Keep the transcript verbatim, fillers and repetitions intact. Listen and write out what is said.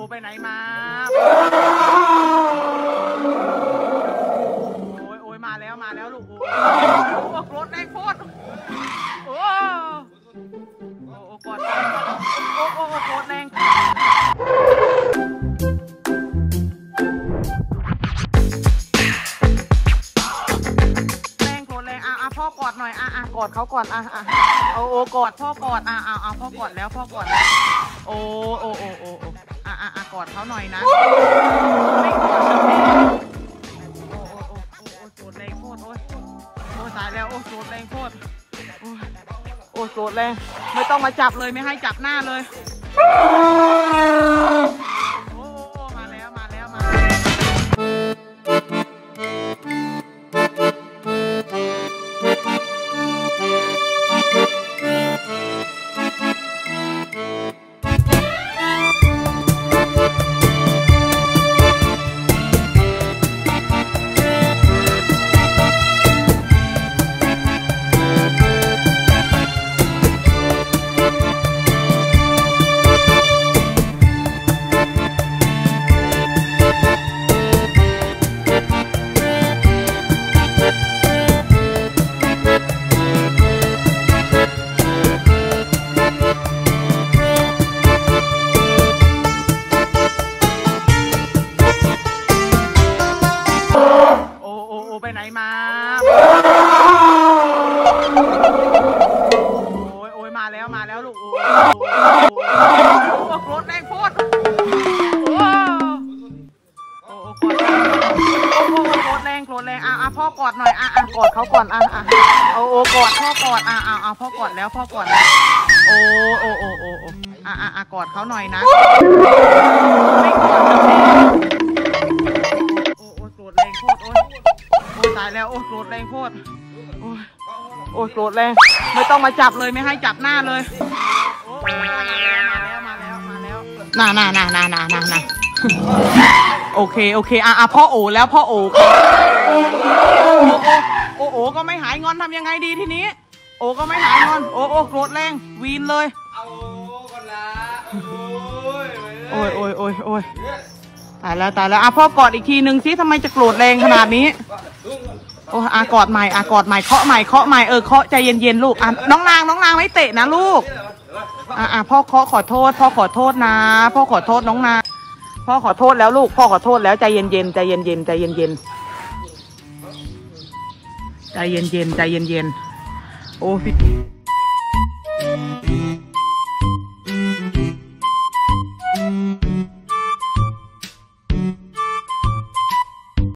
ไปไหนมาโอ้ยโอ้ยมาแล้วมาแล้วลูกโอ้รถแรงโคตรโอ้โอ้กอดโอ้โอ้โคตรแรงพ่อกอดหน่อยอ่ะอ่ะกอดเขาก่อนอ่ะอ่ะเอาโอกอดพ่อกอดอ่ะอ่ะเอาพ่อกอดแล้วพ่อกอดแล้วโอ้โอ้โอ้โอ้โอ้อ่ะอ่ะอ่ะกอดเขาหน่อยนะไม่กอดเลยโอ้โอ้โอ้โอ้โอ้โสดแรงโคตรโอ้ยโอ้ตายแล้วโอ้โสดแรงโคตรโอ้โอ้โสดแรงไม่ต้องมาจับเลยไม่ให้จับหน้าเลยโอ้โอ้มาแล้วมาแล้วมาไปไหนมาโอ้ยโอ้ยมาแล้วมาแล้วลูกโอ้รถแรงโคตรโอ้โอ้กอดโอ้โคตรแรงโคตรแรงอ่ะอ่ะพ่อกอดหน่อยอ่ะอ่ะกอดเขาก่อนอ่ะอ่ะเอาโอกอดพ่อกอดอ่ะอ่ะอ่ะพ่อกอดแล้วพ่อกอดแล้วโอ้โอ้โอ้โอ้โอ้อ่ะอ่ะอ่ะกอดเขาหน่อยนะไม่กอดเลยโอ้โอ้โกรธแรงโคตรโอ้โอ้ตายแล้วโอ้โกรธแรงโคตรโอ้โอ้โกรธแรงไม่ต้องมาจับเลยไม่ให้จับหน้าเลยโอ้มาแล้วมาแล้วมาแล้วมาแล้วน่าน่าน่าน่าน่าน่าน่าโอเคโอเคอ่ะอ่ะพ่อโอแล้วพ่อโอโอ้โอ้โอ้ก็ไม่หายงอนทำยังไงดีทีนี้โอ้ก็ไม่หายงอนโอ้โอ้โกรธแรงวีนเลยโอ้ยโอ้ยโอ้ยโอ้ยตายแล้วตายแล้วอ่ะพ่อกอดอีกทีหนึ่งสิทำไมจะโกรธแรงขนาดนี้โอ้อ่ะกอดใหม่อ่ะกอดใหม่เคาะใหม่เคาะใหม่เออเคาะใจเย็นๆลูกอ่ะน้องนางน้องนางไม่เตะนะลูกอ่ะอ่ะพ่อเคาะขอโทษพ่อขอโทษนะพ่อขอโทษน้องนางพ่อขอโทษแล้วลูกพ่อขอโทษแล้วใจเย็นๆใจเย็นๆใจเย็นๆใจเย็นๆใจเย็นๆโอ้พี่